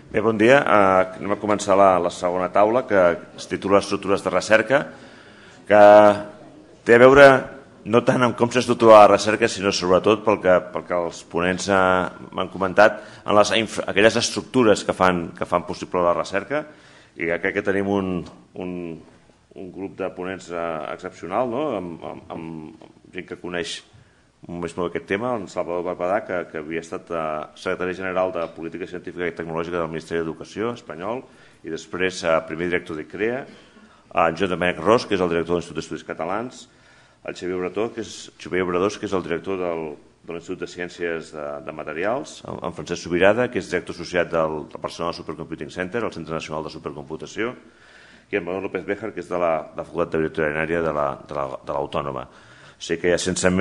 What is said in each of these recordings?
Bé, bon dia. Anem a començar la segona taula, que es titula Estructures de recerca, que té a veure no tant amb com s'estructura la recerca, sinó sobretot pel que els ponents m'han comentat, en aquelles estructures que fan possible la recerca. I crec que tenim un grup de ponents excepcional, amb gent que coneix més molt aquest tema, en Salvador Barbadà, que havia estat secretari general de Política Científica i Tecnològica del Ministeri d'Educació espanyol, i després primer director d'ICREA, en Joan Domènec Ros, que és el director de l'Institut d'Estudis Catalans, el Xavier Obradors, que és el director de l'Institut de Ciències de Materials, en Francesc Subirada, que és director associat del personal del Supercomputing Center, el Centre Nacional de Supercomputació, i en Manuel López Béjar, que és de la Facultat de Veterinària de l'Autònoma. O sigui que sense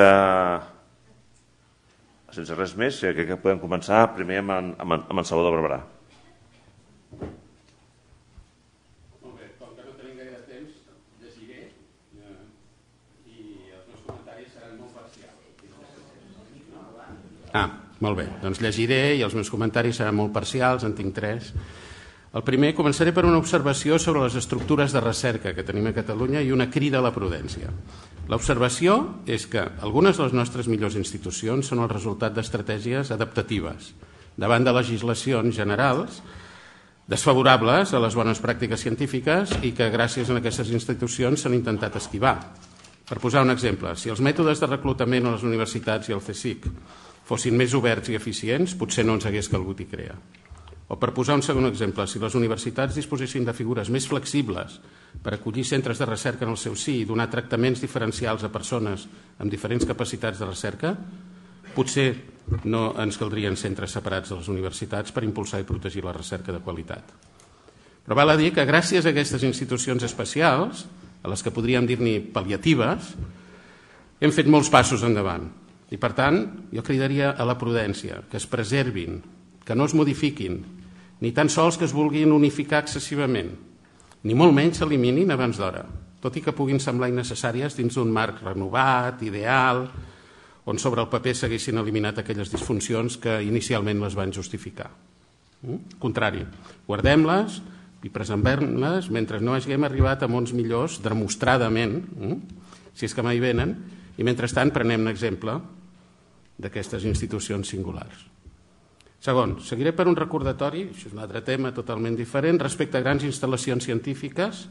res més, crec que podem començar primer amb en Salvador Barberà. Molt bé, com que no tenim gaire temps, llegiré i els meus comentaris seran molt parcials. Molt bé, doncs llegiré i els meus comentaris seran molt parcials, en tinc 3. El primer, començaré per una observació sobre les estructures de recerca que tenim a Catalunya i una crida a la prudència. L'observació és que algunes de les nostres millors institucions són el resultat d'estratègies adaptatives davant de legislacions generals desfavorables a les bones pràctiques científiques i que gràcies a aquestes institucions s'han intentat esquivar. Per posar un exemple, si els mètodes de reclutament a les universitats i al CSIC fossin més oberts i eficients, potser no ens hagués calgut ICREA. O per posar un segon exemple, si les universitats disposessin de figures més flexibles per acollir centres de recerca en el seu si i donar tractaments diferencials a persones amb diferents capacitats de recerca, potser no ens caldrien centres separats de les universitats per impulsar i protegir la recerca de qualitat. Però val a dir que gràcies a aquestes institucions especials, a les que podríem dir-ne pal·liatives, hem fet molts passos endavant. I per tant, jo cridaria a la prudència, que es preservin, que no es modifiquin, ni tan sols que es vulguin unificar excessivament, ni molt menys s'eliminin abans d'hora, tot i que puguin semblar innecessàries dins d'un marc renovat, ideal, on sobre el paper s'haguessin eliminat aquelles disfuncions que inicialment les van justificar. Contrari, guardem-les i preservem-les mentre no haguem arribat a mons millors demostradament, si és que mai venen, i mentrestant prenem un exemple d'aquestes institucions singulars. Segon, seguiré per un recordatori, això és un altre tema totalment diferent, respecte a grans instal·lacions científiques,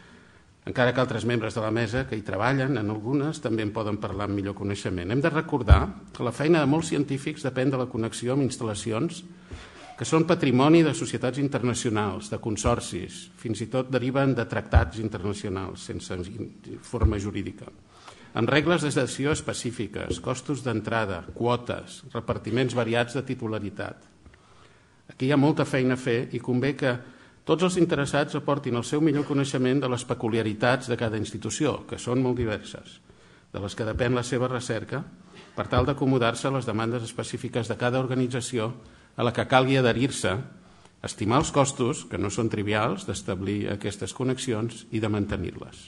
encara que altres membres de la mesa que hi treballen, en algunes, també en poden parlar amb millor coneixement. Hem de recordar que la feina de molts científics depèn de la connexió amb instal·lacions que són patrimoni de societats internacionals, de consorcis, fins i tot deriven de tractats internacionals sense forma jurídica, amb regles de gestió específiques, costos d'entrada, quotes, repartiments variats de titularitat. Aquí hi ha molta feina a fer i convé que tots els interessats aportin el seu millor coneixement de les peculiaritats de cada institució, que són molt diverses, de les que depèn la seva recerca, per tal d'acomodar-se a les demandes específiques de cada organització a la que calgui adherir-se, estimar els costos, que no són trivials, d'establir aquestes connexions i de mantenir-les.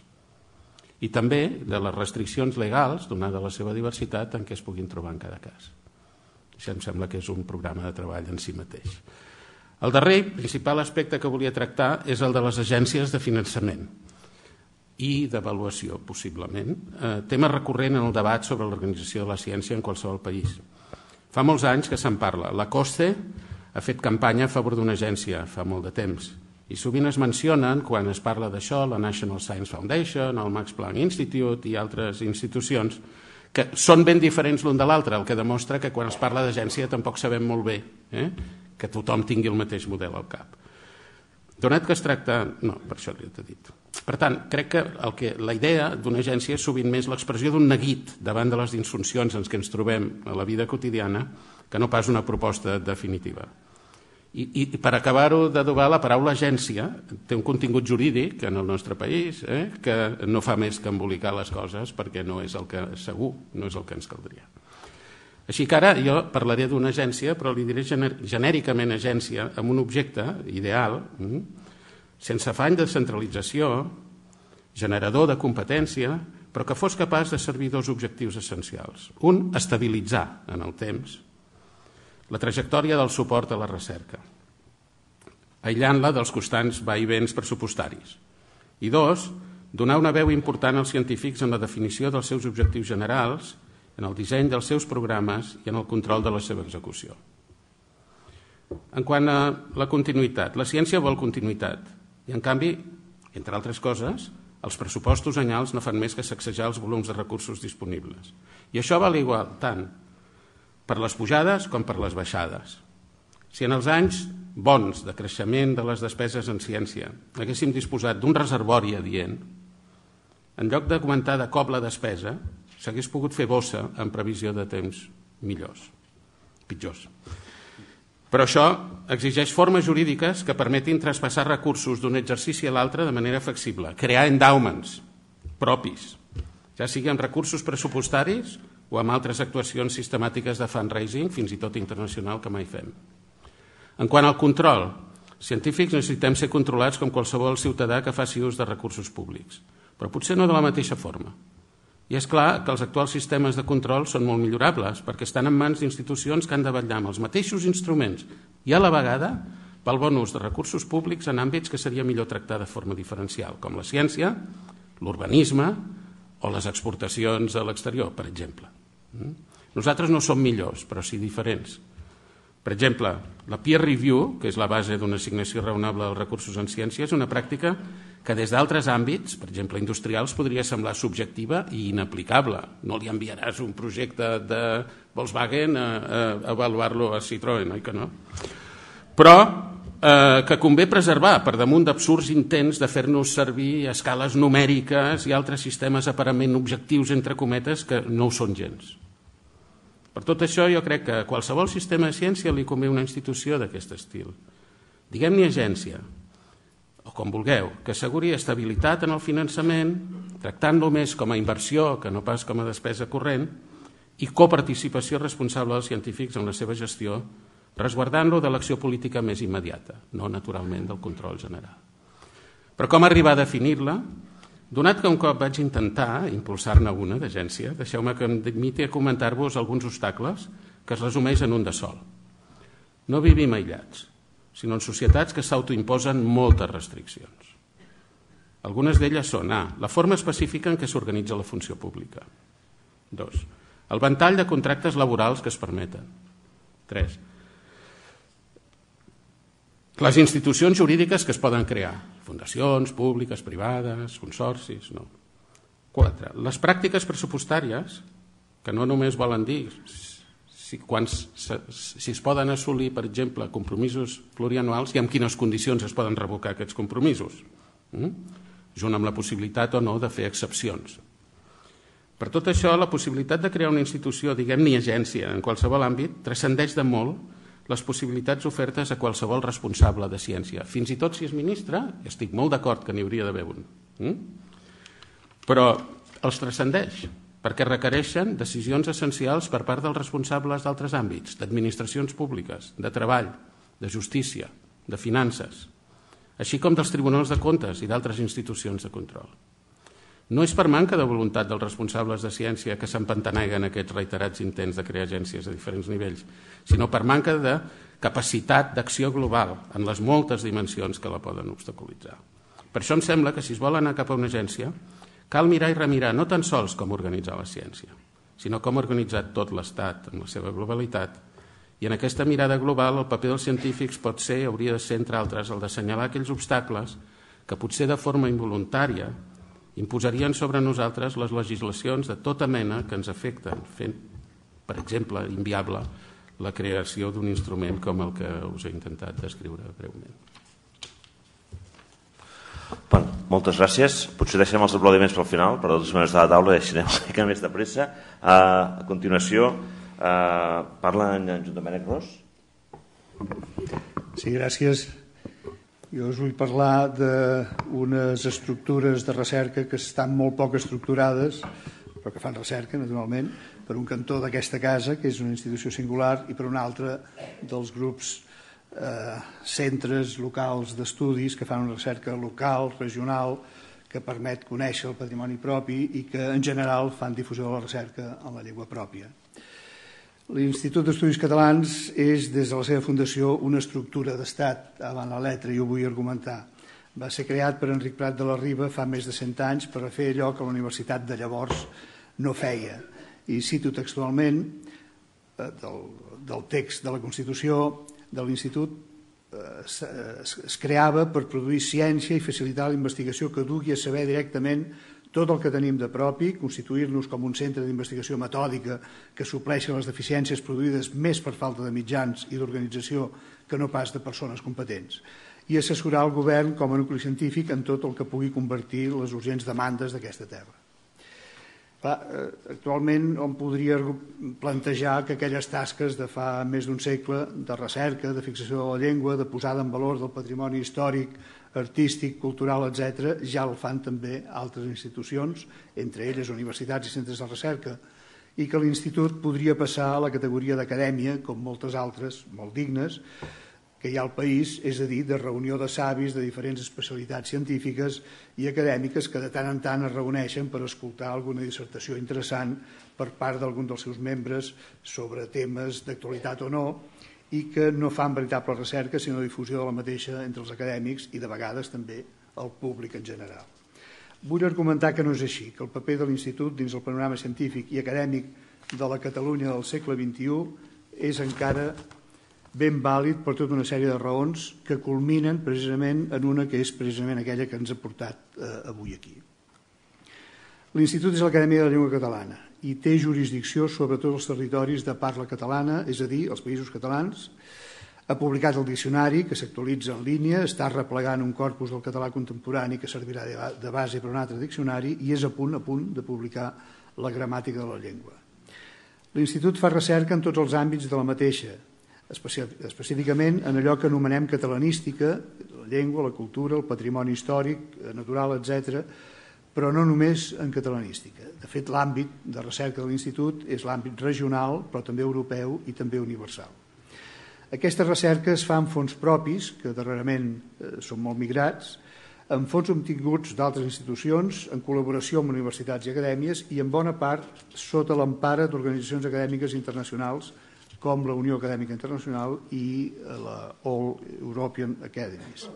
I també de les restriccions legals, donada la seva diversitat, en què es puguin trobar en cada cas. Això em sembla que és un programa de treball en si mateix. El darrer principal aspecte que volia tractar és el de les agències de finançament i d'avaluació, possiblement, tema recurrent en el debat sobre l'organització de la ciència en qualsevol país. Fa molts anys que se'n parla. La COSCE ha fet campanya a favor d'una agència fa molt de temps, i sovint es mencionen, quan es parla d'això, la National Science Foundation, el Max Planck Institute i altres institucions, que són ben diferents l'un de l'altre, el que demostra que quan es parla d'agència tampoc sabem molt bé que tothom tingui el mateix model al cap. Donat que es tracta... No, per això l'he dit. Per tant, crec que la idea d'una agència és sovint més l'expressió d'un neguit davant de les disfuncions en què ens trobem a la vida quotidiana que no pas una proposta definitiva. I per acabar-ho d'adobar, la paraula agència té un contingut jurídic en el nostre país que no fa més que embolicar les coses perquè no és el que segur, no és el que ens caldria. Així que ara jo parlaré d'una agència, però li diré genèricament agència amb un objecte ideal, sense afany de centralització, generador de competència, però que fos capaç de servir dos objectius essencials. Un, estabilitzar en el temps la trajectòria del suport a la recerca. aïllant-la dels constants vaivens pressupostaris. I 2, donar una veu important als científics en la definició dels seus objectius generals, en el disseny dels seus programes i en el control de la seva execució. En quant a la continuïtat, la ciència vol continuïtat i, en canvi, entre altres coses, els pressupostos anyals no fan més que sacsejar els volums de recursos disponibles. I això val igual tant per les pujades com per les baixades. Si en els anys bons de creixement de les despeses en ciència haguéssim disposat d'un reservori adient, en lloc d'augmentar de cop la despesa, s'hagués pogut fer bossa en previsió de temps pitjors. Però això exigeix formes jurídiques que permetin traspassar recursos d'un exercici a l'altre de manera flexible, crear endowments propis, ja sigui amb recursos pressupostaris o amb altres actuacions sistemàtiques de fundraising, fins i tot internacional, que mai fem. En quant al control, científics necessitem ser controlats com qualsevol ciutadà que faci ús de recursos públics, però potser no de la mateixa forma. I és clar que els actuals sistemes de control són molt millorables perquè estan en mans d'institucions que han de vetllar amb els mateixos instruments i a la vegada pel bon ús de recursos públics en àmbits que seria millor tractar de forma diferencial, com la ciència, l'urbanisme o les exportacions a l'exterior, per exemple. Nosaltres no som millors, però sí diferents. Per exemple, la peer review, que és la base d'una assignació raonable dels recursos en ciència, és una pràctica que des d'altres àmbits, per exemple industrials, podria semblar subjectiva i inaplicable. No li enviaràs un projecte de Volkswagen a avaluar-lo a Citroën, oi que no? Però que convé preservar per damunt d'absurds intents de fer-nos servir escales numèriques i altres sistemes aparentment objectius, entre cometes, que no ho són gens. Per tot això, jo crec que a qualsevol sistema de ciència li convé una institució d'aquest estil. Diguem-ne agència, o com vulgueu, que asseguri estabilitat en el finançament, tractant-lo més com a inversió que no pas com a despesa corrent, i coparticipació responsable dels científics en la seva gestió, resguardant-lo de l'acció política més immediata, no naturalment del control general. Però com arribar a definir-la? Donat que un cop vaig intentar impulsar-ne una d'agència, deixeu-me que em limiti a comentar-vos alguns obstacles que es resumeix en un de sol. No vivim aïllats, sinó en societats que s'autoimposen moltes restriccions. Algunes d'elles són: la forma específica en què s'organitza la funció pública. 2. El ventall de contractes laborals que es permeten. 3. Les institucions jurídiques que es poden crear, fundacions públiques, privades, consorcis, no. 4. Les pràctiques pressupostàries, que no només volen dir si es poden assolir, per exemple, compromisos plurianuals i amb quines condicions es poden revocar aquests compromisos, junt amb la possibilitat o no de fer excepcions. Per tot això, la possibilitat de crear una institució, diguem-ne agència, en qualsevol àmbit, transcendeix de molt les possibilitats ofertes a qualsevol responsable de ciència. Fins i tot si és ministre, estic molt d'acord que n'hi hauria d'haver un. Però els transcendeix, perquè requereixen decisions essencials per part dels responsables d'altres àmbits, d'administracions públiques, de treball, de justícia, de finances, així com dels tribunals de comptes i d'altres institucions de control. No és per manca de voluntat dels responsables de ciència que s'empantaneguen aquests reiterats intents de crear agències a diferents nivells, sinó per manca de capacitat d'acció global en les moltes dimensions que la poden obstaculitzar. Per això em sembla que si es vol anar cap a una agència, cal mirar i remirar no tan sols com organitzar la ciència, sinó com ha organitzat tot l'Estat en la seva globalitat. I en aquesta mirada global el paper dels científics pot ser, hauria de ser, entre altres, el d'assenyalar aquells obstacles que potser de forma involuntària imposarien sobre nosaltres les legislacions de tota mena que ens afecten, fent, per exemple, inviable la creació d'un instrument com el que us he intentat descriure breument. Moltes gràcies. Potser deixem els aplaudiments pel final, però de totes maneres de la taula deixarem una mica més de pressa. A continuació, parla en Joan Domènec Ros. Sí, gràcies. Jo us vull parlar d'unes estructures de recerca que estan molt poc estructurades, però que fan recerca, naturalment, per un cantó d'aquesta casa, que és una institució singular, i per un altre dels grups centres locals d'estudis que fan una recerca local, regional, que permet conèixer el patrimoni propi i que, en general, fan difusió de la recerca en la llengua pròpia. L'Institut d'Estudis Catalans és, des de la seva fundació, una estructura d'estat avant la letra, i ho vull argumentar. Va ser creat per Enric Prat de la Riba fa més de 100 anys per a fer allò que la universitat de llavors no feia. I cito textualment del text de la Constitució de l'Institut: es creava per produir ciència i facilitar la investigació que dugui a saber directament tot el que tenim de propi, constituir-nos com un centre d'investigació metòdica que supleixi les deficiències produïdes més per falta de mitjans i d'organització que no pas de persones competents, i assessorar el govern com a nucli científic en tot el que pugui convertir les urgents demandes d'aquesta terra. Actualment hom podria plantejar que aquelles tasques de fa més d'un segle de recerca, de fixació de la llengua, de posada en valor del patrimoni històric, artístic, cultural, etc., ja el fan també altres institucions, entre elles universitats i centres de recerca, i que l'Institut podria passar a la categoria d'acadèmia, com moltes altres, molt dignes, que hi ha al país, és a dir, de reunió de savis de diferents especialitats científiques i acadèmiques que de tant en tant es reuneixen per escoltar alguna dissertació interessant per part d'algun dels seus membres sobre temes d'actualitat o no, i que no fan veritable recerca sinó difusió de la mateixa entre els acadèmics i de vegades també el públic en general. Vull argumentar que no és així, que el paper de l'Institut dins el panorama científic i acadèmic de la Catalunya del segle XXI és encara ben vàlid per tota una sèrie de raons que culminen precisament en una que és precisament aquella que ens ha portat avui aquí. L'Institut és l'Acadèmia de la Llengua Catalana i té jurisdicció sobre tots els territoris de parla catalana, és a dir, els països catalans. Ha publicat el diccionari, que s'actualitza en línia, està replegant un corpus del català contemporani que servirà de base per a un altre diccionari i és a punt de publicar la gramàtica de la llengua. L'Institut fa recerca en tots els àmbits de la mateixa, específicament en allò que anomenem catalanística, la llengua, la cultura, el patrimoni històric, natural, etc., però no només en catalanística. De fet, l'àmbit de recerca de l'Institut és l'àmbit regional, però també europeu i també universal. Aquesta recerca es fa amb fons propis, que darrerament són molt migrats, amb fons obtinguts d'altres institucions, en col·laboració amb universitats i acadèmies i en bona part sota l'empara d'organitzacions acadèmiques internacionals com la Unió Acadèmica Internacional i la All European Academies.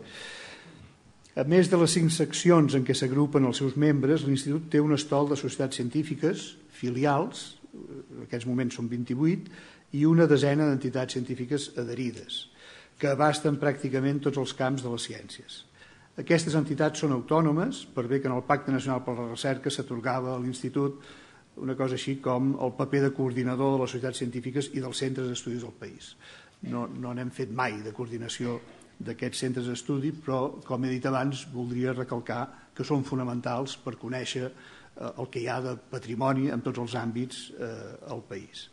A més de les 5 seccions en què s'agrupen els seus membres, l'Institut té un estol de societats científiques, filials, en aquests moments són 28, i una desena d'entitats científiques adherides, que abasten pràcticament tots els camps de les ciències. Aquestes entitats són autònomes, per bé que en el Pacte Nacional per la Recerca s'atorgava a l'Institut una cosa així com el paper de coordinador de les societats científiques i dels centres d'estudis del país. No n'hem fet mai de coordinació d'aquests centres d'estudi, però, com he dit abans, voldria recalcar que són fonamentals per conèixer el que hi ha de patrimoni en tots els àmbits al país.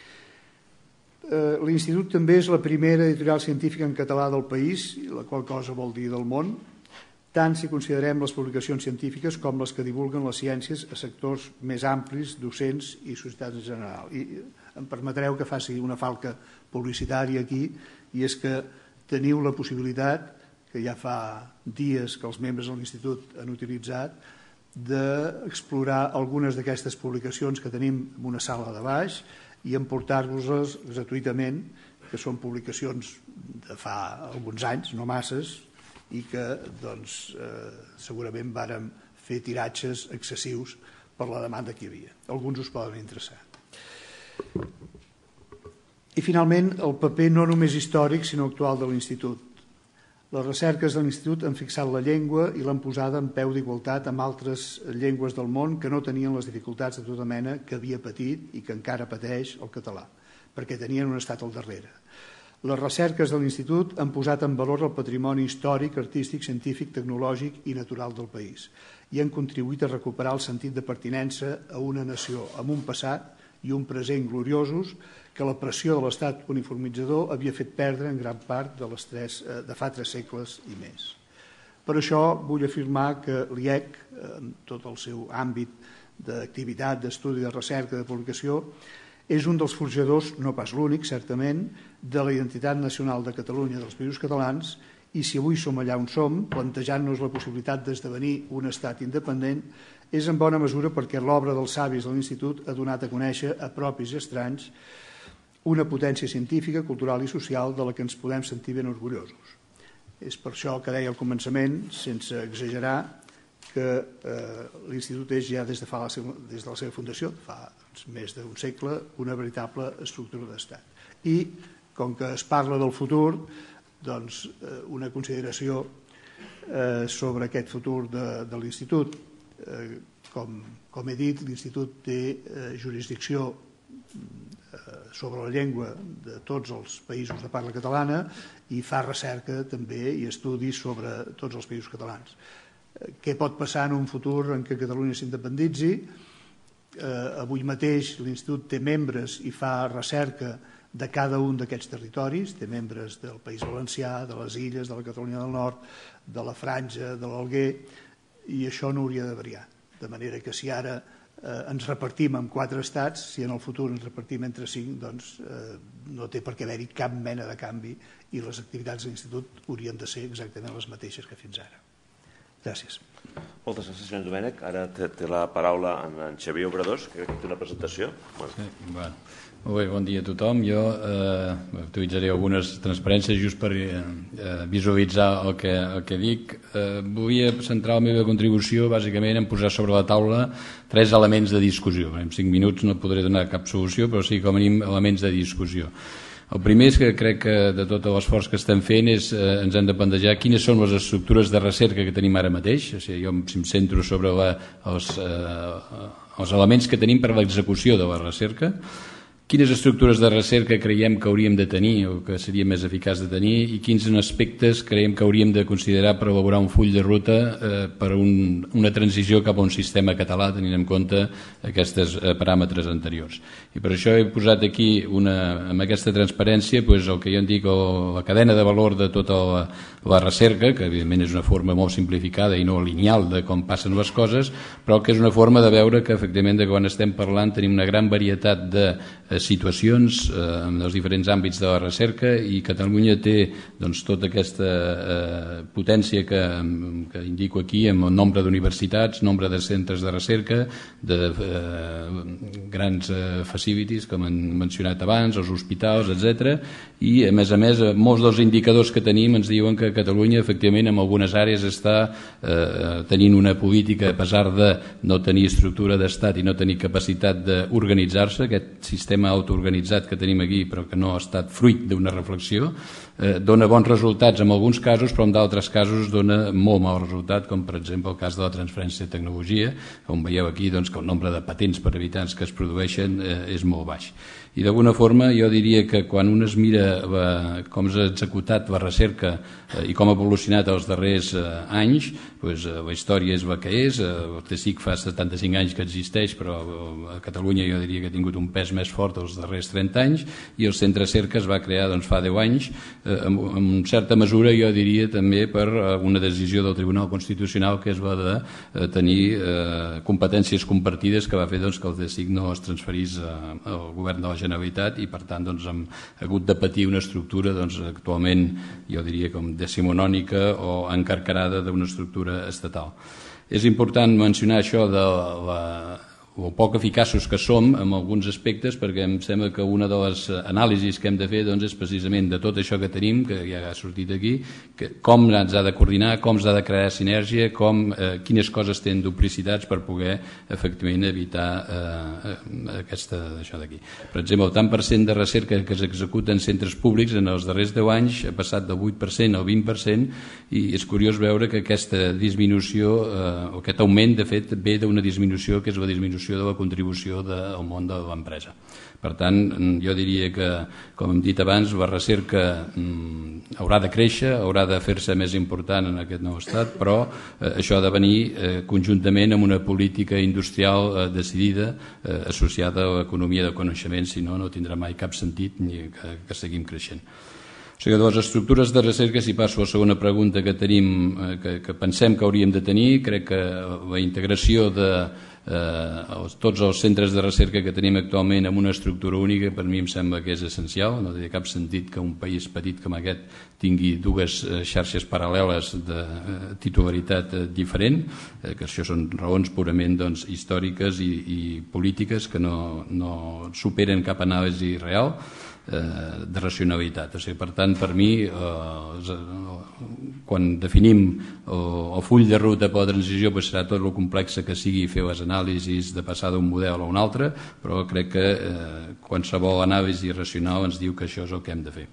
L'Institut també és la primera editorial científica en català del país, la qual cosa vol dir del món, tant si considerem les publicacions científiques com les que divulguen les ciències a sectors més amplis, docents i societats en general. I em permetreu que faci una falca publicitària aquí, i és que teniu la possibilitat, que ja fa dies que els membres de l'Institut han utilitzat, d'explorar algunes d'aquestes publicacions que tenim en una sala de baix i emportar-vos-les gratuïtament, que són publicacions de fa alguns anys, no masses, i que segurament vàrem fer tiratges excessius per la demanda que hi havia. Alguns us poden interessar. I finalment, el paper no només històric sinó actual de l'Institut. Les recerques de l'Institut han fixat la llengua i l'han posada en peu d'igualtat amb altres llengües del món que no tenien les dificultats de tota mena que havia patit i que encara pateix el català, perquè tenien un estat al darrere. Les recerques de l'Institut han posat en valor el patrimoni històric, artístic, científic, tecnològic i natural del país i han contribuït a recuperar el sentit de pertinença a una nació amb un passat i un present gloriosos que la pressió de l'estat uniformitzador havia fet perdre en gran part de fa 3 segles i més. Per això vull afirmar que l'IEC, en tot el seu àmbit d'activitat, d'estudi, de recerca, de publicació, és un dels forjadors, no pas l'únic, certament, de la identitat nacional de Catalunya dels Països Catalans i si avui som allà on som, plantejant-nos la possibilitat d'esdevenir un estat independent, és en bona mesura perquè l'obra dels savis de l'Institut ha donat a conèixer a propis i estranys una potència científica, cultural i social de la que ens podem sentir ben orgullosos. És per això que deia al començament, sense exagerar, que l'Institut és ja des de la seva fundació, fa més d'un segle, una veritable estructura d'estat. I, com que es parla del futur, doncs una consideració sobre aquest futur de l'Institut. Com he dit, l'Institut té jurisdicció sobre la llengua de tots els països de parla catalana i fa recerca també i estudis sobre tots els països catalans. Què pot passar en un futur en què Catalunya s'independitzi? Avui mateix l'Institut té membres i fa recerca de cada un d'aquests territoris, té membres del País Valencià, de les Illes, de la Catalunya del Nord, de la Franja, de l'Alguer, i això no hauria de variar. De manera que si ara ens repartim en 4 estats, si en el futur ens repartim entre 5, doncs no té per què haver-hi cap mena de canvi i les activitats de l'Institut haurien de ser exactament les mateixes que fins ara. Gràcies. Moltes gràcies, senyor Domènech. Ara té la paraula en Xavier Obradors, que té una presentació. Molt bé, bon dia a tothom. Jo utilitzaré algunes transparències just per visualitzar el que dic. Volia centrar la meva contribució bàsicament en posar sobre la taula 3 elements de discussió. En 5 minuts no podré donar cap solució, però sí com a mínim elements de discussió. El primer és que crec que de tot l'esforç que estem fent ens hem de plantejar quines són les estructures de recerca que tenim ara mateix. O sigui, jo em centro sobre els elements que tenim per a l'execució de la recerca, quines estructures de recerca creiem que hauríem de tenir o que seria més eficaç de tenir i quins aspectes creiem que hauríem de considerar per elaborar un full de ruta per a una transició cap a un sistema català tenint en compte aquests paràmetres anteriors. I per això he posat aquí amb aquesta transparència el que jo en dic la cadena de valor de tota la recerca, que evidentment és una forma molt simplificada i no lineal de com passen les coses, però que és una forma de veure que efectivament de quan estem parlant tenim una gran varietat de situacions en els diferents àmbits de la recerca i Catalunya té tota aquesta potència que indico aquí amb el nombre d'universitats, nombre de centres de recerca, de grans facilities com han mencionat abans, els hospitals, etc. I a més, molts dels indicadors que tenim ens diuen que Catalunya efectivament en algunes àrees està tenint una política, a pesar de no tenir estructura d'estat i no tenir capacitat d'organitzar-se, aquest sistema autoorganitzat que tenim aquí però que no ha estat fruit d'una reflexió, dona bons resultats en alguns casos, però en d'altres casos dona molt mal resultat, com per exemple el cas de la transferència de tecnologia, on veieu aquí que el nombre de patents per habitants que es produeixen és molt baix. I d'alguna forma jo diria que quan un es mira com s'ha executat la recerca i com ha evolucionat els darrers anys, la història és la que és, el CSIC fa 75 anys que existeix, però a Catalunya jo diria que ha tingut un pes més fort els darrers 30 anys i el centre Cerca es va crear fa 10 anys, en certa mesura jo diria també per una decisió del Tribunal Constitucional que és la de tenir competències compartides que va fer que el CSIC no es transferís al govern de la Generalitat i per tant hem hagut de patir una estructura actualment jo diria com decimonònica o encarcarada d'una estructura estatal. És important mencionar això de o poc eficaços que som en alguns aspectes perquè em sembla que una de les anàlisis que hem de fer és precisament de tot això que tenim, que ja ha sortit aquí, com ens ha de coordinar, com s'ha de crear sinergia, quines coses tenen duplicitats per poder efectivament evitar això d'aquí. Per exemple, el tant per cent de recerca que s'executa en centres públics en els darrers 10 anys ha passat del 8% al 20% i és curiós veure que aquesta disminució o aquest augment de fet ve d'una disminució que és la disminució de la contribució del món de l'empresa. Per tant, jo diria que, com hem dit abans, la recerca haurà de créixer, haurà de fer-se més important en aquest nou estat, però això ha de venir conjuntament amb una política industrial decidida associada a l'economia del coneixement, si no, no tindrà mai cap sentit ni que seguim creixent. O sigui, de les estructures de recerca, si passo a la segona pregunta que tenim, que pensem que hauríem de tenir, crec que la integració de tots els centres de recerca que tenim actualment en una estructura única per mi em sembla que és essencial. No té cap sentit que un país petit com aquest tingui dues xarxes paral·leles de titularitat diferent, que això són raons purament històriques i polítiques que no superen cap anàlisi real. de racionalitat. O sigui, per tant, per mi, quan definim el full de ruta per la transició, serà tot el complex que sigui fer les anàlisis de passar d'un model a un altre, però crec que qualsevol anàlisi racional ens diu que això és el que hem de fer.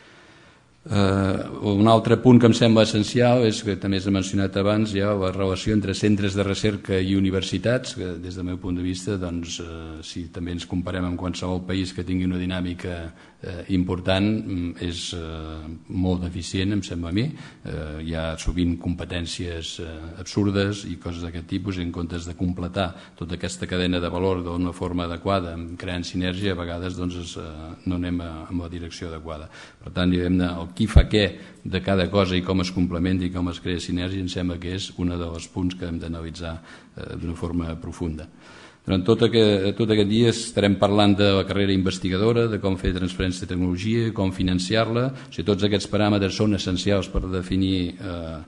Un altre punt que em sembla essencial és que també s'ha mencionat abans ja la relació entre centres de recerca i universitats, que des del meu punt de vista, doncs, si també ens comparem amb qualsevol país que tingui una dinàmica important, és molt deficient, em sembla a mi. Hi ha sovint competències absurdes i coses d'aquest tipus, en comptes de completar tota aquesta cadena de valor d'una forma adequada, creant sinergia, a vegades doncs, no anem en la direcció adequada. Per tant, diguem-ne, el qui fa què de cada cosa i com es complementa i com es crea sinergia, em sembla que és un dels punts que hem d'analitzar d'una forma profunda. Durant tot aquest dia estarem parlant de la carrera investigadora, de com fer transferència de tecnologia, com financiar-la. O sigui, tots aquests paràmetres són essencials per definir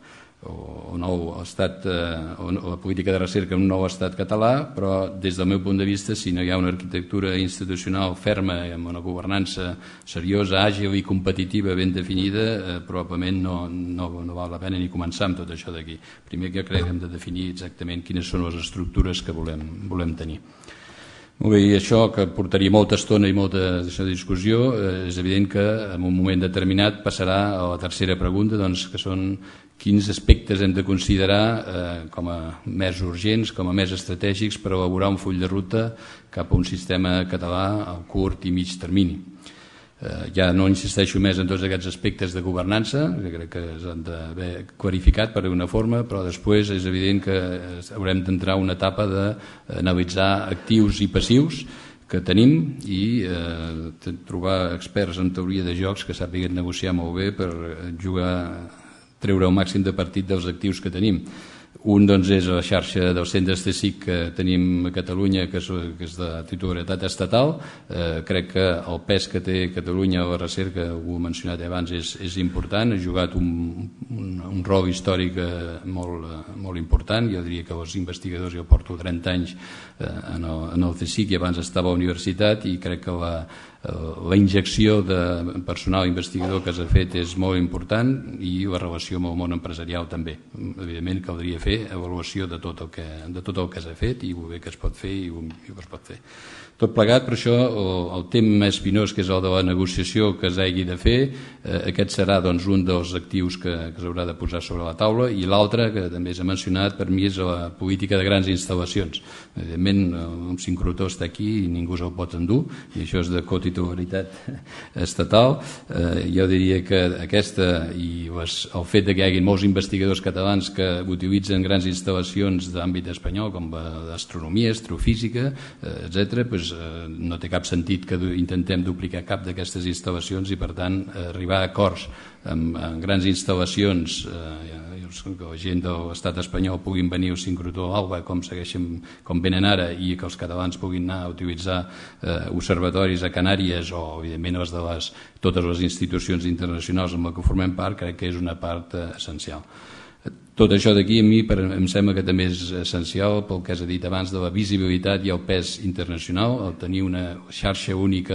la política de recerca en un nou estat català, però des del meu punt de vista, si no hi ha una arquitectura institucional ferma amb una governança seriosa, àgil i competitiva ben definida, probablement no val la pena ni començar amb tot això d'aquí. Primer que crec que hem de definir exactament quines són les estructures que volem tenir. Molt bé, i això que portaria molta estona i molta discussió, és evident que en un moment determinat passarà a la tercera pregunta, doncs, que són quins aspectes hem de considerar com a més urgents, com a més estratègics per elaborar un full de ruta cap a un sistema català a curt i mig termini. Ja no insisteixo més en tots aquests aspectes de governança, que crec que s'han d'haver clarificat per d'una forma, però després és evident que haurem d'entrar a una etapa d'analitzar actius i passius que tenim i trobar experts en teoria de jocs que sàpiguen negociar molt bé per treure el màxim de partit dels actius que tenim. Un doncs, és la xarxa dels centres TSIC que tenim a Catalunya, que és de titularitat estatal. Crec que el pes que té Catalunya a la recerca, ho he mencionat abans, és important. Ha jugat un rol històric molt important. Jo diria que els investigadors, jo porto 30 anys en el CSIC i abans estava a la universitat, i crec que la injecció de personal investigador que s'ha fet és molt important, i la relació amb el món empresarial també. Evidentment caldria fer avaluació de tot el que s'ha fet i el bé que es pot fer i el que es pot fer. Tot plegat, per això, el tema més espinós, que és el de la negociació que s'hagi de fer, aquest serà doncs, un dels actius que s'haurà de posar sobre la taula, i l'altre, que també s'ha mencionat, per mi és la política de grans instal·lacions. Evidentment, un sincrotró està aquí i ningú se'l pot endur, i això és de cotitularitat estatal. Jo diria que aquesta i el fet que hi hagi molts investigadors catalans que utilitzen grans instal·lacions d'àmbit espanyol, com d'astronomia, astrofísica, etc., no té cap sentit que intentem duplicar cap d'aquestes instal·lacions, i per tant arribar a acords amb grans instal·lacions, que la gent de l'estat espanyol puguin venir al sincrotró ALBA com venen ara, i que els catalans puguin anar a utilitzar observatoris a Canàries o evidentment totes les institucions internacionals amb què formem part, crec que és una part essencial. Tot això d'aquí a mi em sembla que també és essencial pel que has dit abans de la visibilitat i el pes internacional. El tenir una xarxa única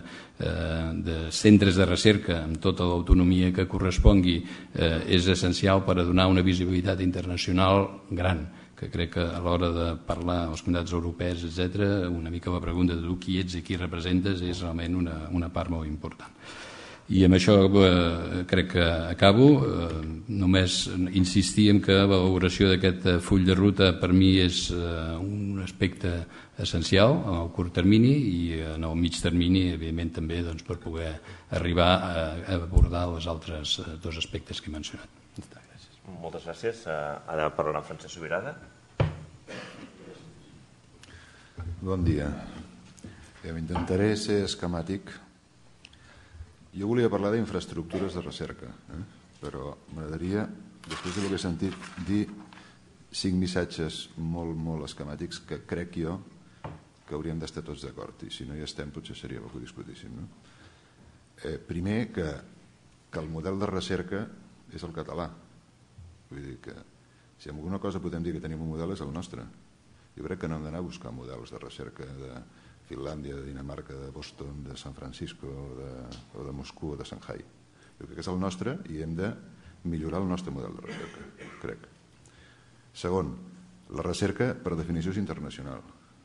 de centres de recerca amb tota l'autonomia que correspongui és essencial per a donar una visibilitat internacional gran, que crec que a l'hora de parlar als comunitats europees, etc., una mica la pregunta de tu qui ets i qui representes és realment una part molt important. I amb això crec que acabo. Només insistir en que l'elaboració d'aquest full de ruta per mi és un aspecte essencial al curt termini, i en el mig termini, evidentment, també per poder arribar a abordar els altres dos aspectes que he mencionat. Moltes gràcies. Ara parlarà Francesc Subirada. Bon dia. Intentaré ser esquemàtic. Jo volia parlar d'infraestructures de recerca, però m'agradaria, després del que he sentit, dir 5 missatges molt esquemàtics que crec jo que hauríem d'estar tots d'acord, i si no hi estem potser seria bo que ho discutíssim. Primer, que el model de recerca és el català. Vull dir que si alguna cosa podem dir que tenim un model és el nostre. Jo crec que no hem d'anar a buscar models de recerca Finlàndia, de Dinamarca, de Boston, de San Francisco o de Moscou o de Shanghai. Jo crec que és el nostre i hem de millorar el nostre model de recerca, crec. Segon, la recerca per definició és internacional.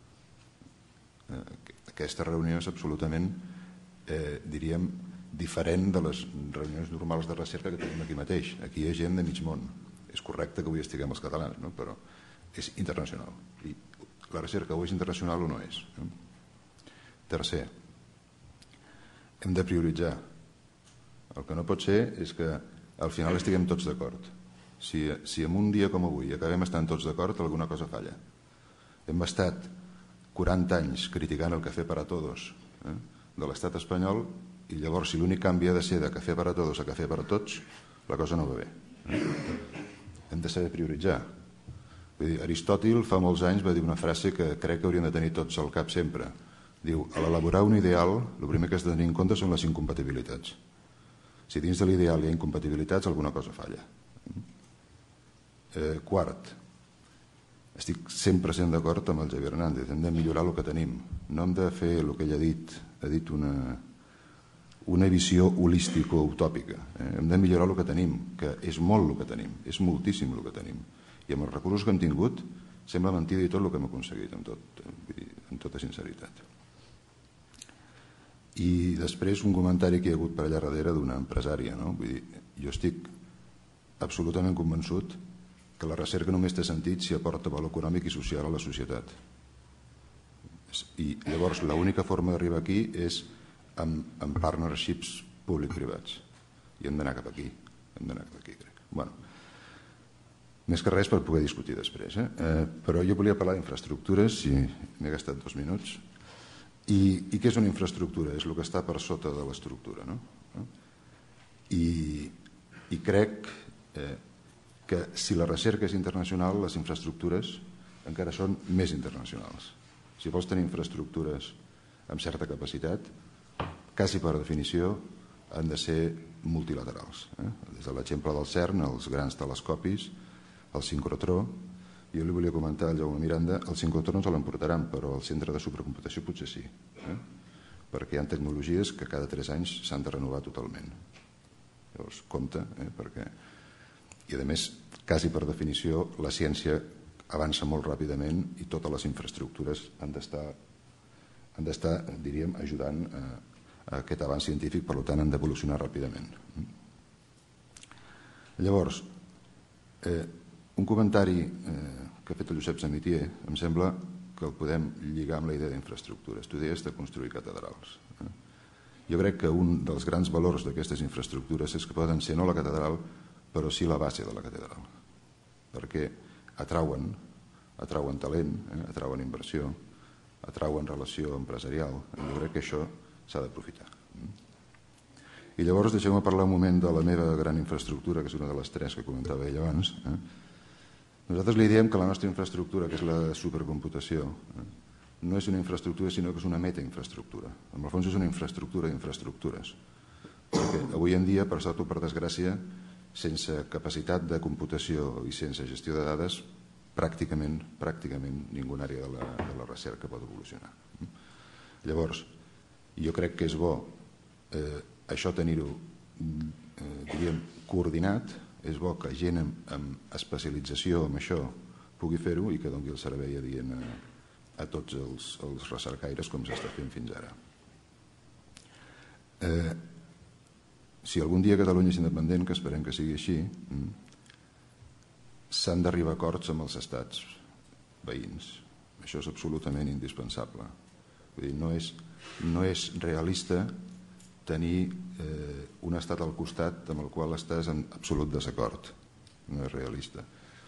Aquesta reunió és absolutament, diríem, diferent de les reunions normals de recerca que tenim aquí mateix. Aquí hi ha gent de mig món. És correcte que avui estiguem els catalans, no? Però és internacional. I la recerca o és internacional o no és. Tercer, hem de prioritzar. El que no pot ser és que al final estiguem tots d'acord. Si en un dia com avui acabem estant tots d'acord, alguna cosa falla. Hem estat 40 anys criticant el café para todos de l'estat espanyol i llavors si l'únic canvi ha de ser de café para todos a café para tots, la cosa no va bé. Hem de saber prioritzar. Vull dir, Aristòtil fa molts anys va dir una frase que crec que hauríem de tenir tots al cap sempre. Diu, a l'elaborar un ideal, el primer que has de tenir en compte són les incompatibilitats. Si dins de l'ideal hi ha incompatibilitats, alguna cosa falla. Quart, estic 100% d'acord amb el Javier Hernández, hem de millorar el que tenim, no hem de fer el que ell ha dit una visió holística o utòpica. Hem de millorar el que tenim, que és molt el que tenim, és moltíssim el que tenim. I amb els recursos que hem tingut, sembla mentida i tot el que hem aconseguit, amb tota sinceritat. I després un comentari que hi ha hagut per allà darrere d'una empresària. No? Vull dir, jo estic absolutament convençut que la recerca només té sentit si aporta valor econòmic i social a la societat. I llavors l'única forma d'arribar aquí és amb partnerships públic-privats. I hem d'anar cap aquí. Crec. Bueno, més que res per poder discutir després. Però jo volia parlar d'infraestructures, si m'he gastat 2 minuts. I què és una infraestructura? És el que està per sota de l'estructura. No? I crec que si la recerca és internacional, les infraestructures encara són més internacionals. Si vols tenir infraestructures amb certa capacitat, quasi per definició han de ser multilaterals. Des de l'exemple del CERN, els grans telescopis, el sincrotró. Jo li volia comentar al Jaume Miranda, el sincrotró no se l'emportaran, però el centre de supercomputació potser sí, perquè hi ha tecnologies que cada 3 anys s'han de renovar totalment. Llavors, compte, perquè... I a més, quasi per definició, la ciència avança molt ràpidament i totes les infraestructures han d'estar, diríem, ajudant a aquest avanç científic, per tant han d'evolucionar ràpidament. Llavors, un comentari que ha fet el Josep Samitier em sembla que el podem lligar amb la idea d'infraestructures. Tu deies de construir catedrals. Jo crec que un dels grans valors d'aquestes infraestructures és que poden ser no la catedral, però sí la base de la catedral, perquè atrauen talent, atrauen inversió, atrauen relació empresarial. Jo crec que això s'ha d'aprofitar. I llavors deixeu-me parlar un moment de la meva gran infraestructura, que és una de les 3 que comentava ell abans. Nosaltres li diem que la nostra infraestructura, que és la supercomputació, no és una infraestructura, sinó que és una metainfraestructura. En el fons és una infraestructura d'infraestructures. Perquè avui en dia, per sort o per desgràcia, sense capacitat de computació i sense gestió de dades, pràcticament ninguna àrea de la recerca pot evolucionar. Llavors, jo crec que és bo això tenir-ho, diríem, coordinat. És bo que gent amb especialització en això pugui fer-ho i que doni el servei adient a tots els recercaires com s'està fent fins ara. Si algun dia Catalunya és independent, que esperem que sigui així, s'han d'arribar a acords amb els estats veïns. Això és absolutament indispensable. Vull dir, no és realista tenir un estat al costat amb el qual estàs en absolut desacord. No és realista.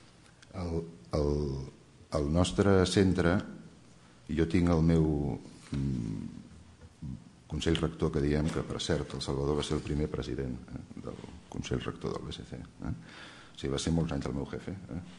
El nostre centre, jo tinc el meu Consell Rector, que diem que, per cert, el Salvador va ser el primer president del Consell Rector del BSC. O sigui, va ser molts anys el meu jefe.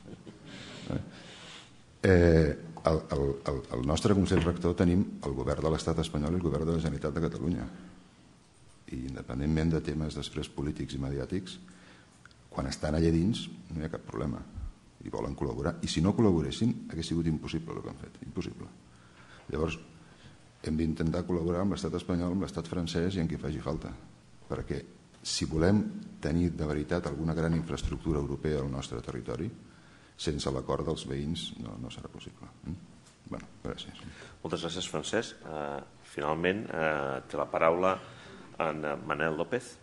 Al nostre Consell Rector tenim el govern de l'Estat espanyol i el govern de la Generalitat de Catalunya. I independentment de temes després polítics i mediàtics, quan estan allà dins no hi ha cap problema i volen col·laborar. I si no col·laboressin, hauria sigut impossible el que han fet. Impossible. Llavors, hem d'intentar col·laborar amb l'estat espanyol, amb l'estat francès i en qui faci falta, perquè si volem tenir de veritat alguna gran infraestructura europea al nostre territori, sense l'acord dels veïns no serà possible. Bueno, gràcies. Moltes gràcies, Francesc. Finalment, té la paraula en Manel López.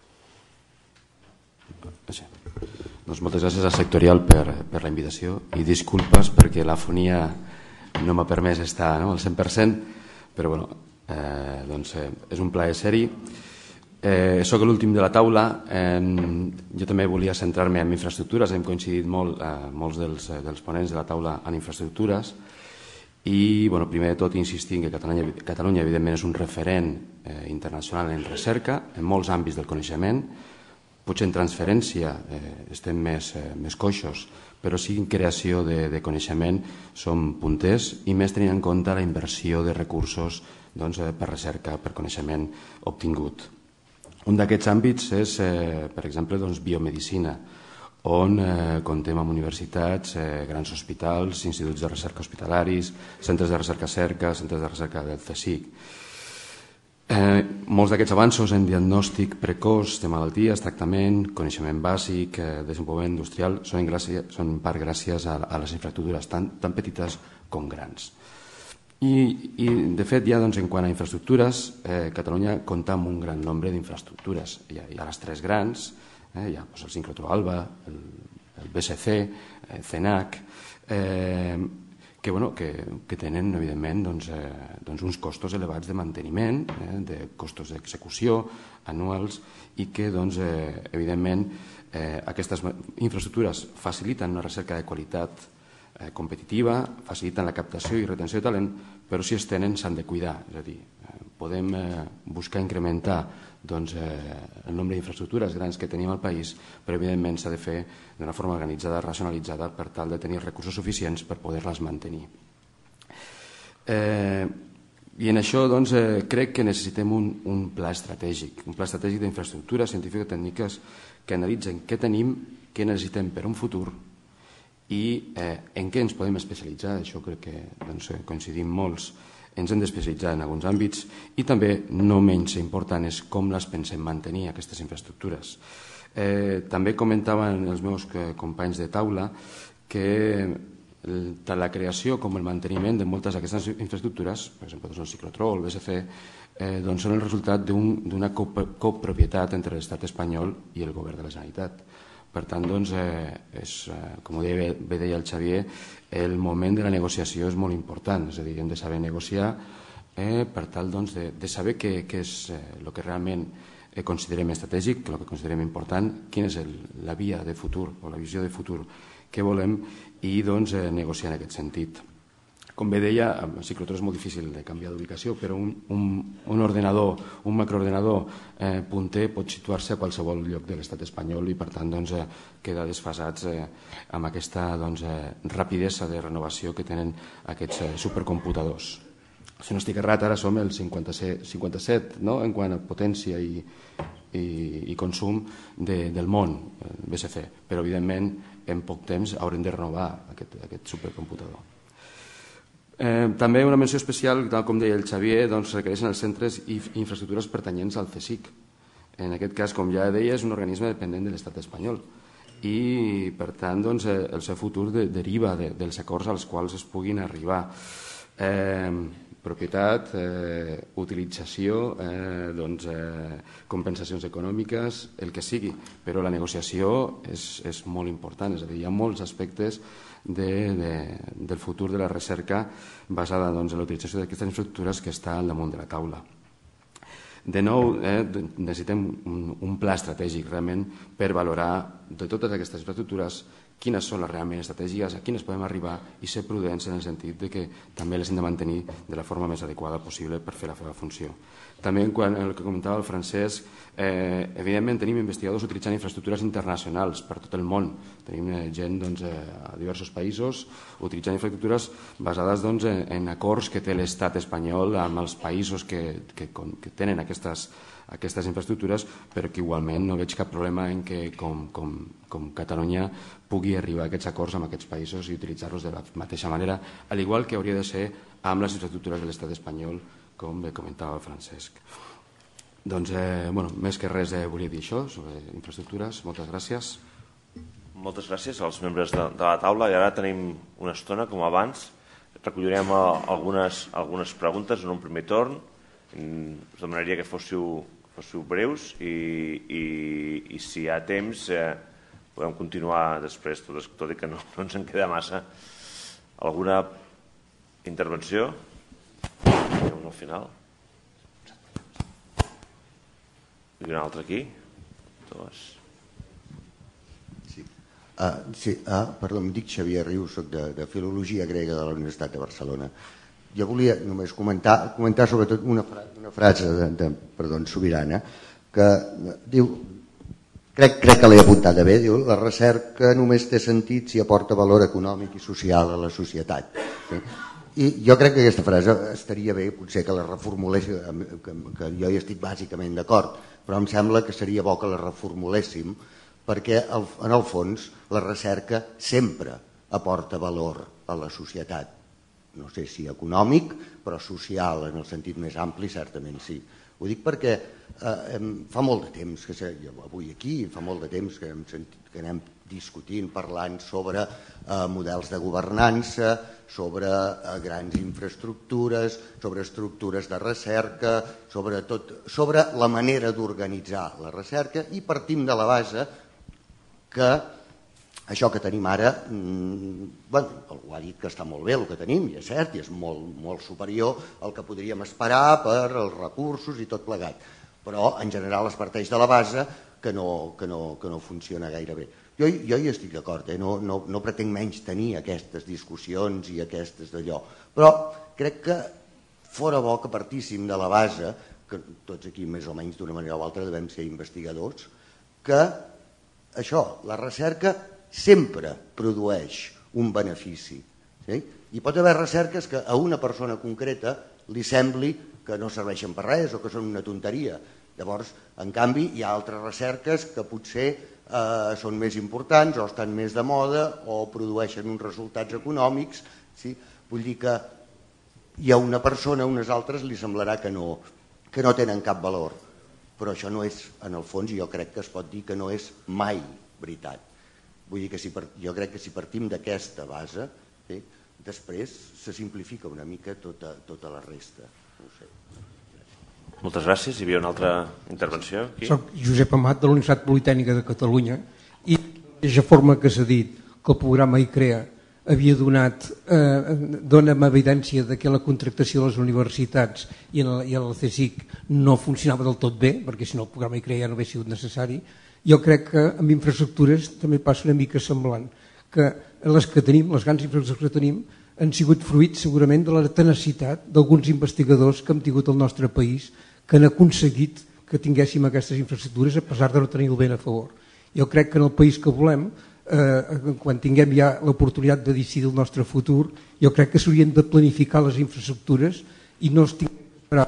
Doncs moltes gràcies a Sectorial per la invitació i disculpes perquè l'afonia no m'ha permès estar al 100%, però bueno, doncs és un plaer ser-hi. Soc l'últim de la taula. Jo també volia centrar-me en infraestructures. Hem coincidit molt molts dels ponents de la taula en infraestructures i primer de tot insistir que Catalunya evidentment és un referent internacional en recerca en molts àmbits del coneixement. Potser en transferència estem més coixos, però sí en creació de coneixement som punters i més tenint en compte la inversió de recursos per recerca, per coneixement obtingut. Un d'aquests àmbits és, per exemple, biomedicina, on comptem amb universitats, grans hospitals, instituts de recerca hospitalaris, centres de recerca CERCA, centres de recerca del CSIC. Molts d'aquests avanços en diagnòstic precoç de malalties, tractament, coneixement bàsic, desenvolupament industrial, són en part gràcies a les infraestructures tan petites com grans. I de fet, ja en quant a infraestructures, Catalunya compta amb un gran nombre d'infraestructures. Hi ha les tres grans, hi ha el sincrotró Alba, el BSC, el CENAC, que tenen, evidentment, uns costos elevats de manteniment, de costos d'execució anuals i que, evidentment, aquestes infraestructures faciliten una recerca de qualitat competitiva, faciliten la captació i retenció de talent, però si es tenen s'han de cuidar. És a dir, podem buscar incrementar el nombre d'infraestructures grans que tenim al país, però evidentment s'ha de fer d'una forma organitzada, racionalitzada, per tal de tenir recursos suficients per poder-les mantenir. I en això crec que necessitem un pla estratègic d'infraestructures científico-tècniques que analitzen què tenim, què necessitem per un futur i en què ens podem especialitzar. Això crec que coincidim molts. Ens hem d'especialitzar en alguns àmbits i també, no menys important, és com les pensem mantenir, aquestes infraestructures. També comentaven els meus companys de taula que tant la creació com el manteniment de moltes d'aquestes infraestructures, per exemple el ciclotró o el BSC, són el resultat d'una copropietat entre l'estat espanyol i el govern de la Generalitat. Per tant, com bé deia el Xavier, el moment de la negociació és molt important, és a dir, hem de saber negociar per tal de saber què és el que realment considerem estratègic, el que considerem important, quina és la via de futur o la visió de futur que volem i negociar en aquest sentit. Com bé deia, el ciclotró és molt difícil de canviar d'ubicació, però un ordenador, un macroordenador punter pot situar-se a qualsevol lloc de l'estat espanyol i per tant queda desfasats amb aquesta rapidesa de renovació que tenen aquests supercomputadors. Si no estic errat, ara som el 57 en quant a potència i consum del món, el BSC, però evidentment en poc temps haurem de renovar aquest supercomputador. També una menció especial, tal com deia el Xavier, requereixen els centres i infraestructures pertanyents al CSIC. En aquest cas, com ja deia, és un organisme dependent de l'estat espanyol i, per tant, el seu futur deriva dels acords als quals es puguin arribar. Propietat, utilització, compensacions econòmiques, el que sigui, però la negociació és molt important, és a dir, hi ha molts aspectes del futur de la recerca basada en la utilització d'aquestes infraestructures que està al damunt de la taula. De nou, necessitem un pla estratègic realment per valorar de totes aquestes infraestructures quines són les realment estratègiques, a quines podem arribar i ser prudents en el sentit que també les hem de mantenir de la forma més adequada possible per fer la seva funció. També, quant al que comentava el Francesc, evidentment tenim investigadors utilitzant infraestructures internacionals per tot el món. Tenim gent a diversos països utilitzant infraestructures basades en acords que té l'estat espanyol amb els països que tenen aquestes infraestructures, però que igualment no veig cap problema en que com Catalunya pugui arribar a aquests acords amb aquests països i utilitzar-los de la mateixa manera, al igual que hauria de ser amb les infraestructures de l'estat espanyol com bé comentava Francesc. Doncs, més que res volia dir això sobre infraestructures. Moltes gràcies. Moltes gràcies als membres de la taula, i ara tenim una estona, com abans. Recollirem algunes preguntes en un primer torn. Us demanaria que fóssiu breus i si hi ha temps podem continuar després, tot i que no ens en queda massa. Alguna intervenció? Al final. I una altra aquí. Dues. Perdó, em dic Xavier Rius, soc de Filologia Grega de la Universitat de Barcelona. Jo volia només comentar sobretot una frase de Sobirana, que diu, crec que l'he apuntada bé, diu: la recerca només té sentit si aporta valor econòmic i social a la societat. I jo crec que aquesta frase estaria bé potser que la reformulés, que jo hi estic bàsicament d'acord, però em sembla que seria bo que la reformuléssim, perquè en el fons la recerca sempre aporta valor a la societat. No sé si econòmic, però social en el sentit més ampli certament sí. Ho dic perquè fa molt de temps, avui aquí, fa molt de temps que anem discutint, parlant sobre models de governança, sobre grans infraestructures, sobre estructures de recerca, sobre la manera d'organitzar la recerca, i partim de la base que això que tenim ara, algú ha dit que està molt bé el que tenim, i és cert, i és molt superior al que podríem esperar per els recursos i tot plegat, però en general es parteix de la base que no funciona gaire bé. Jo hi estic d'acord, no pretenc menys tenir aquestes discussions i aquestes d'allò, però crec que fora bo que partíssim de la base, que tots aquí més o menys d'una manera o altra devem ser investigadors, que això, la recerca sempre produeix un benefici. Hi pot haver recerques que a una persona concreta li sembli que no serveixen per res o que són una tonteria. Llavors, en canvi, hi ha altres recerques que potser són més importants o estan més de moda o produeixen uns resultats econòmics. Vull dir que hi ha una persona, a unes altres li semblarà que no tenen cap valor. Però això no és, en el fons, jo crec que es pot dir que no és mai veritat. Vull dir que jo crec que si partim d'aquesta base, després se simplifica una mica tota la resta. Moltes gràcies. Hi havia una altra intervenció aquí? Soc Josep Amat, de la Universitat Politècnica de Catalunya, i de la mateixa forma que s'ha dit que el programa ICREA dona evidència que la contractació de les universitats i el CSIC no funcionava del tot bé, perquè si no el programa ICREA ja no hauria sigut necessari. Jo crec que amb infraestructures també passa una mica semblant, que les que tenim, les grans infraestructures que tenim, han sigut fruit segurament de la tenacitat d'alguns investigadors que hem tingut al nostre país, que han aconseguit que tinguéssim aquestes infraestructures a pesar de no tenir el ben a favor. Jo crec que en el país que volem, quan tinguem ja l'oportunitat de decidir el nostre futur, jo crec que s'haurien de planificar les infraestructures i no es tinguin d'esperar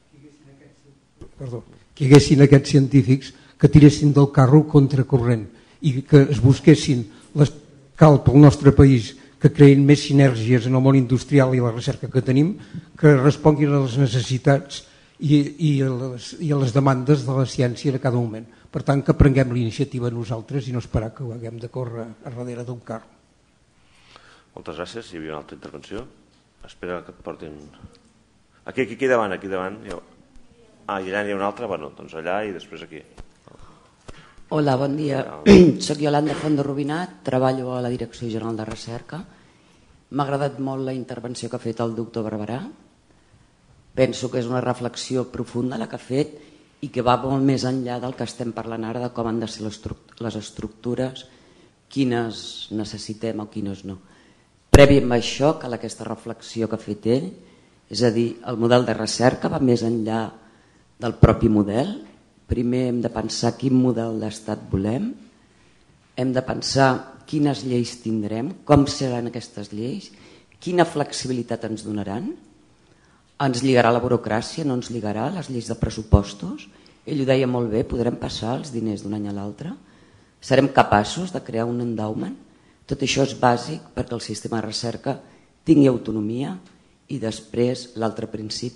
que hi haguessin aquests científics que tiressin del carro contracorrent i que es busquessin cal pel nostre país, que creïn més sinergies en el món industrial i la recerca que tenim, que responguin a les necessitats i a les demandes de la ciència en cada moment. Per tant, que prenguem l'iniciativa nosaltres i no esperar que ho haguem de córrer a darrere d'un carro. Moltes gràcies. Hi havia una altra intervenció? Espera que et portin... Aquí davant, aquí davant. I allà hi ha una altra? Bueno, doncs allà i després aquí. Hola, bon dia. Soc Iolanda Font de Rubinat, treballo a la Direcció General de Recerca. M'ha agradat molt la intervenció que ha fet el doctor Barberà. Penso que és una reflexió profunda la que ha fet i que va molt més enllà del que estem parlant ara, de com han de ser les estructures, quines necessitem o quines no. Previ a això, cal aquesta reflexió que ha fet ell, és a dir, el model de recerca va més enllà del propi model. Primer hem de pensar quin model d'estat volem, hem de pensar quines lleis tindrem, com seran aquestes lleis, quina flexibilitat ens donaran. Ens lligarà la burocràcia, no ens lligarà les lleis de pressupostos. Ell ho deia molt bé, podrem passar els diners d'un any a l'altre. Serem capaços de crear un endowment. Tot això és bàsic perquè el sistema de recerca tingui autonomia i després l'altre principi,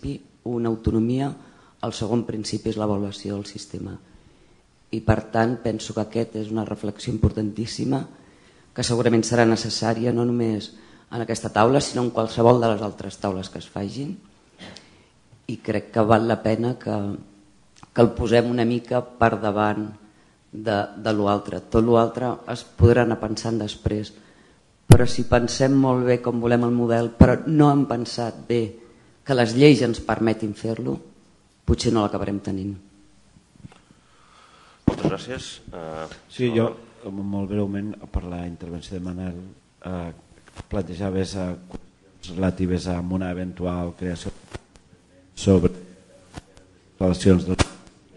una autonomia, el segon principi és l'avaluació del sistema. I per tant penso que aquest és una reflexió importantíssima que segurament serà necessària no només en aquesta taula sinó en qualsevol de les altres taules que es facin, i crec que val la pena que el posem una mica per davant de l'altre. Tot l'altre es podrà anar pensant després, però si pensem molt bé com volem el model però no hem pensat bé que les lleis ens permetin fer-lo, potser no l'acabarem tenint. Moltes gràcies. Sí, jo molt breument per la intervenció de Manel plantejaves qüestions relatives a una eventual creació sobre relacions del...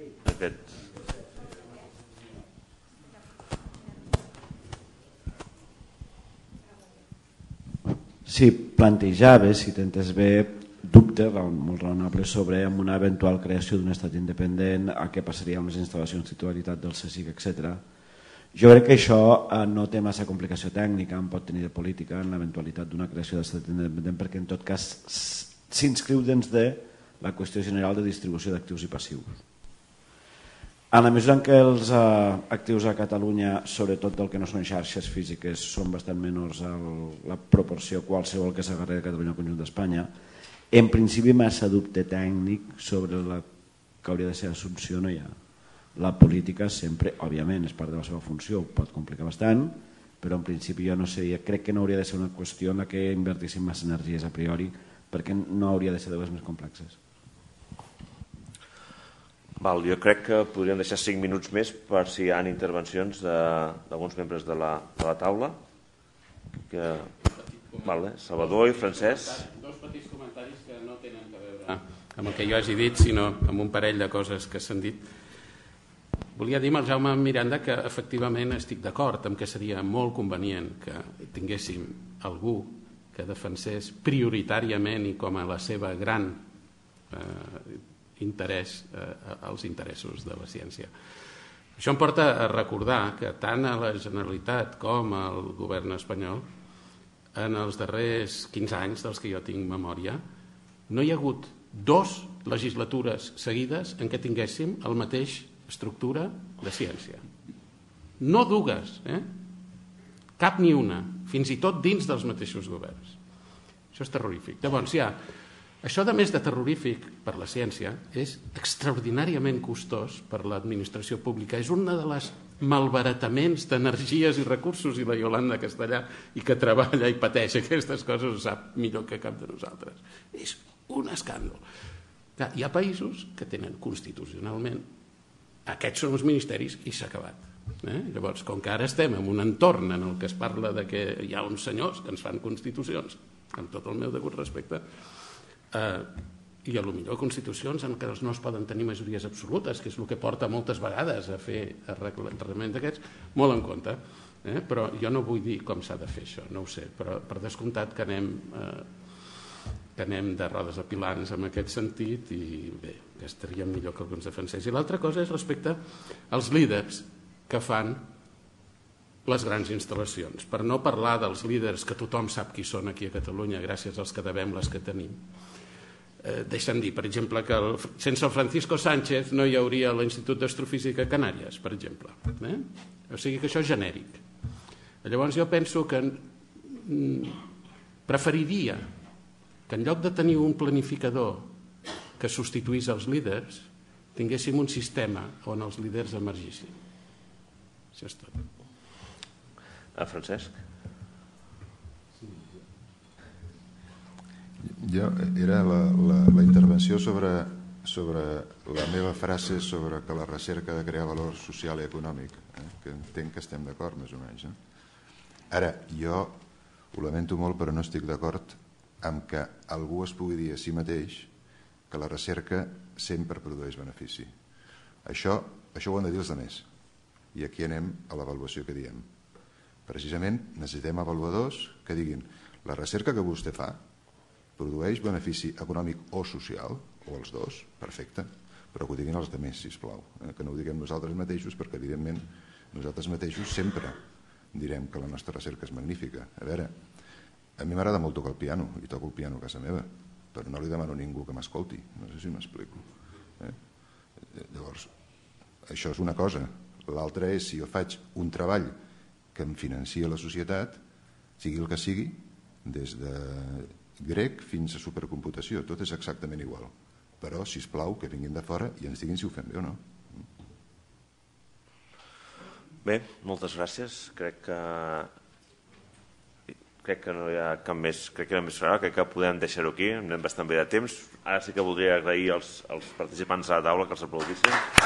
Sí, plantejaves, si t'entens bé, dubte molt raonable sobre una eventual creació d'un estat independent, a què passaria amb les instal·lacions titularitat del CSIC, etc. Jo crec que això no té massa complicació tècnica, en pot tenir de política en l'eventualitat d'una creació d'estat independent, perquè en tot cas s'inscriu dins de la qüestió general de distribució d'actius i passius. En la mesura en què els actius a Catalunya, sobretot del que no són xarxes físiques, són bastant menors a la proporció qualsevol que s'agarra de Catalunya al conjunt d'Espanya, en principi massa dubte tècnic sobre la que hauria de ser l'assumpció no hi ha. La política sempre, òbviament, és part de la seva funció, pot complicar bastant, però en principi jo no seria, crec que no hauria de ser una qüestió en la que invertissin massa energies a priori, perquè no hauria de ser de les més complexes. Val, jo crec que podríem deixar 5 minuts més per si hi ha intervencions d'alguns membres de la taula. Salvador i Francesc. Dos petits comentaris que no tenen a veure amb el que jo hagi dit, sinó amb un parell de coses que s'han dit. Volia dir amb el Jaume Miranda que efectivament estic d'acord amb que seria molt convenient que tinguéssim algú que defensés prioritàriament i com a la seva gran interès als interessos de la ciència. Això em porta a recordar que tant a la Generalitat com al govern espanyol en els darrers 15 anys dels que jo tinc memòria no hi ha hagut 2 legislatures seguides en què tinguéssim la mateixa estructura de ciència. No 2, cap ni una, fins i tot dins dels mateixos governs. Això és terrorífic. Llavors, això, a més de terrorífic per la ciència, és extraordinàriament costós per l'administració pública. És un dels malbarataments d'energies i recursos, i la Iolanda Castellà, i que treballa i pateix aquestes coses, ho sap millor que cap de nosaltres. És un escàndol. Hi ha països que tenen constitucionalment, aquests són els ministeris i s'ha acabat. Llavors, com que ara estem en un entorn en el que es parla de que hi ha uns senyors que ens fan constitucions, amb tot el meu degut respecte, i potser constitucions en què no es poden tenir majories absolutes, que és el que porta moltes vegades a fer arreglaments d'aquests, molt en compte. Però jo no vull dir com s'ha de fer això, no ho sé, però per descomptat que anem de rodes apilants en aquest sentit i bé, que estaria millor que algú ens defensés. I l'altra cosa és respecte als líders que fan les grans instal·lacions, per no parlar dels líders que tothom sap qui són aquí a Catalunya gràcies als que devem les que tenim. Deixa'm dir, per exemple, que sense el Francisco Sánchez no hi hauria l'Institut d'Astrofísica a Canàries, per exemple. O sigui que això és genèric. Llavors jo penso que preferiria que en lloc de tenir un planificador que substituís els líders, tinguéssim un sistema on els líders emergissin. Això és tot. Francesc? Era la intervenció sobre la meva frase sobre que la recerca ha de crear valor social i econòmic, que entenc que estem d'acord més o menys. Ara, jo ho lamento molt, però no estic d'acord amb que algú es pugui dir a si mateix que la recerca sempre produeix benefici. Això ho han de dir els altres, i aquí anem a l'avaluació que diem. Precisament necessitem avaluadors que diguin la recerca que vostè fa produeix benefici econòmic o social, o els dos, perfecte, però que ho diguin els altres, sisplau, que no ho diguem nosaltres mateixos, perquè evidentment nosaltres mateixos sempre direm que la nostra recerca és magnífica. A veure, a mi m'agrada molt tocar el piano, i toco el piano a casa meva, però no li demano a ningú que m'escolti, no sé si m'explico. Llavors, això és una cosa. L'altra és si jo faig un treball que em financia la societat, sigui el que sigui, des de grec fins a supercomputació, tot és exactament igual. Però, sisplau, que vinguin de fora i ens diguin si ho fem bé o no. Bé, moltes gràcies. Crec que no hi ha cap més, crec que podem deixar-ho aquí, anem bastant bé de temps. Ara sí que voldria agrair als participants a la taula que els aplaudissin.